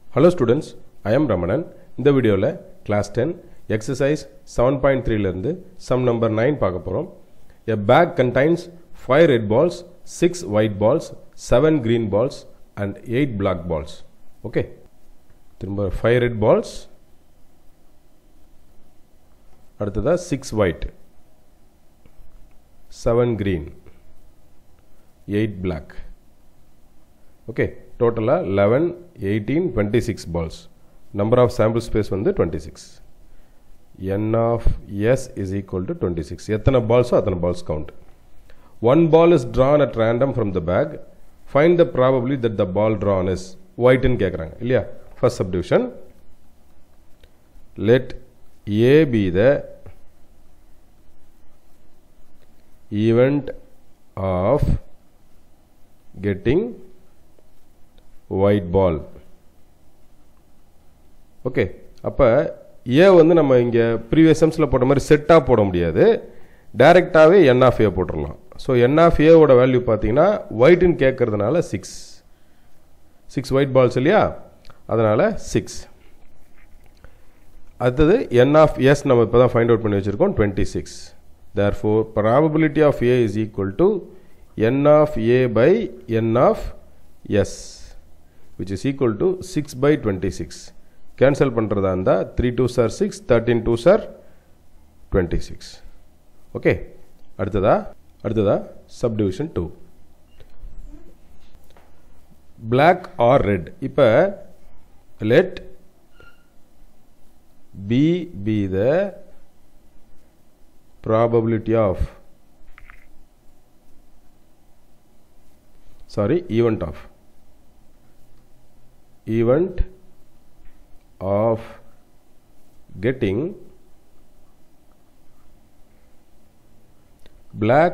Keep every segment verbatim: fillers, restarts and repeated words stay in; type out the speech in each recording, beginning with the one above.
Hello students, I am Ramanan. In the video la class ten exercise seven point three la irundhu sum number nine paaka porom. A bag contains five red balls, six white balls, seven green balls and eight black balls. Okay. திரும்ப five red balls, அடுத்ததா six white, seven green, eight black. Okay, total eleven, eighteen, twenty-six balls. Number of sample space வந்து twenty-six. N of S is equal to twenty-six. எத்தனை balls அத்தனை balls count. One ball is drawn at random from the bag. Find the probability that the ball drawn is white ன்னு கேக்குறாங்க இல்லையா? First subdivision. Let A be the event of getting white ball. Okay, அப்ப A வந்து நம்ம இங்க previous sumsல போட்ட மாதிரி செட்டா போட முடியாது, டைரக்டாவே n of A போட்டுறலாம். So n of A ஓட வேல்யூ பாத்தீங்கன்னா white ன்னு கேக்குறதுனால six. six white balls இல்லையா? அதனால six. அடுத்தது n of S நம்ம இப்பதான் find out பண்ணி வச்சிருக்கோம் twenty-six. Therefore probability of A is equal to n of A by n of S, which is equal to six by twenty-six. Cancel பண்றதா இருந்தா three twos are six, thirteen twos are twenty-six. Okay, அடுத்ததா அடுத்ததா subdivision two. Black or red. இப்ப let B be the probability of sorry event of event of getting black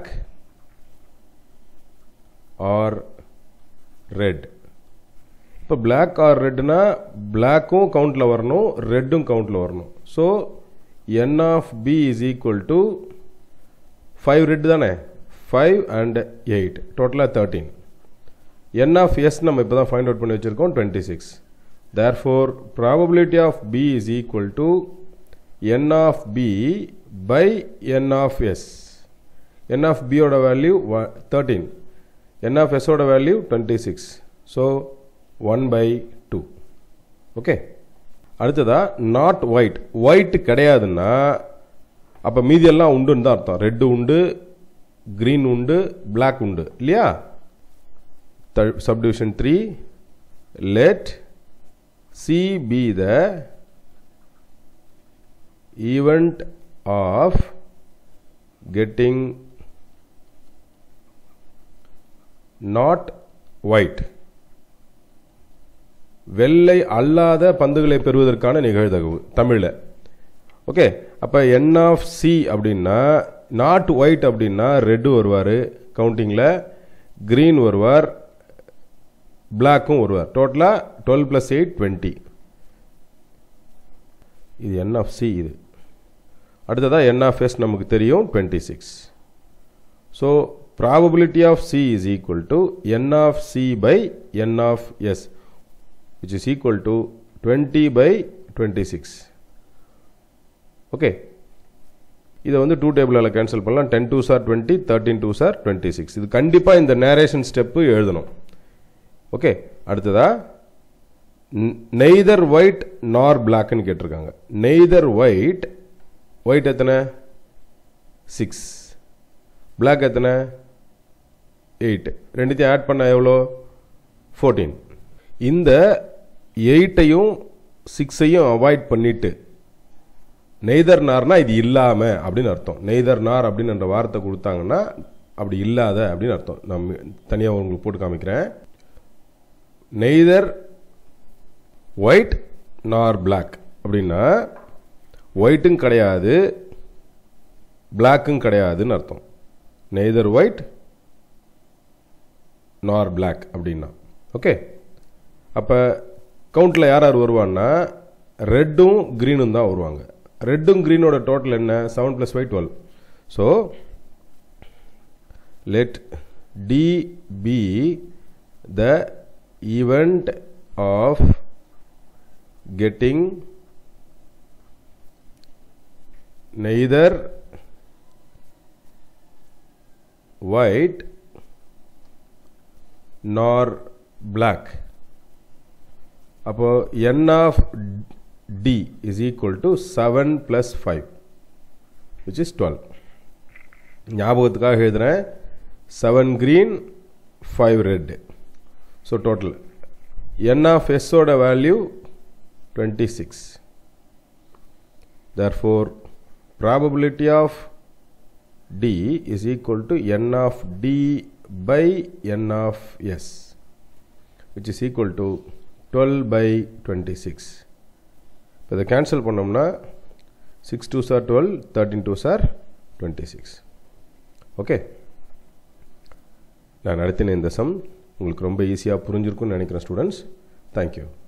or red. இப்போ black or red னா blackும் கவுண்ட்ல வரணும், ரெட்டும் கவுண்ட்ல வரணும். So n of B is equal to five red தானே, five and eight, டோட்டலா thirteen. n of S நம்ம இப்பதான் find out பண்ணி வச்சிருக்கோம் twenty-six. Therefore probability of B is equal to n of B by n of S. n of B ஓட value thirteen, n of S ஓட value twenty-six. So one by two. Okay, அடுத்ததா not white. white கிடையாதுன்னா அப்ப மீதி எல்லாம் உண்டுன்னு தான் அர்த்தம். ரெட் உண்டு, green உண்டு, black உண்டு இல்லையா? Subdivision three. Let C be the event of getting not white. வெள்ளை அல்லாத பந்துகளை பெறுவதற்கான நிகழ்தகவு தமிழ்ல. ஓகே, அப்ப n of C அப்படின்னா not white அப்படின்னா ரெட் வருவாரு கவுண்டிங்ல, green வருவார், blackும் வருவார். டோட்டலா twelve plus eight, twenty. இது n of C. இது அடுத்ததா n of S நமக்கு தெரியும் twenty-six. So probability of C is equal to n of C by n of S, which is equal to twenty by twenty-six. Okay, இதை வந்து two டேபிளால cancel பண்ணலாம். ten twos are twenty, thirteen twos are twenty-six. இது கண்டிப்பா இந்த narration step எழுதணும். Okay, அடுத்ததா neither white nor black ன்னு கேட்டிருக்காங்க. neither white, white எத்தனை six, black எத்தனை eight, ரெண்டுத்தையும் ஆட் பண்ண எவ்வளோ fourteen. இந்த எயிட்டையும் சிக்ஸையும் அவாய்ட் பண்ணிட்டு நெய்தர் நார்னா இது இல்லாம அப்படின்னு அர்த்தம். நெய்தர் நார் அப்படின்னு வார்த்தை கொடுத்தாங்கன்னா அப்படி இல்லாத அப்படின்னு அர்த்தம். நான் தனியா உங்களுக்கு போட்டு காமிக்கிறேன். நெய்தர் ஒயிட் நார் பிளாக் அப்படின்னா ஒயிட்டும் கிடையாது, பிளாக்கும் கிடையாதுன்னு அர்த்தம். நெய்தர் ஒயிட் நார் பிளாக் அப்படின்னா. ஓகே, அப்ப கவுண்ட்ல யார் யார் வருவான்னா ரெட்டும் கிரீனும் தான் வருவாங்க. ரெட்டும் கிரீனோட டோட்டல் என்ன? seven plus five, twelve. So let D be the event of getting neither white nor black. அப்போ n of d is equal to seven plus five, which is twelve. ஞாபகத்துக்காக எழுதுறேன், seven green, five red. So total n of s oda value twenty-six. Therefore probability of d is equal to n of d by n of s, which is equal to twelve by twenty-six. இப்போ இதை cancel பண்ணோம்னா six twos are twelve, thirteen twos are twenty-six. Okay, நான் நடத்தின இந்த some உங்களுக்கு ரொம்ப ஈஸியாக புரிஞ்சிருக்கும்னு நினைக்கிறேன் ஸ்டூடெண்ட்ஸ். தேங்க்யூ.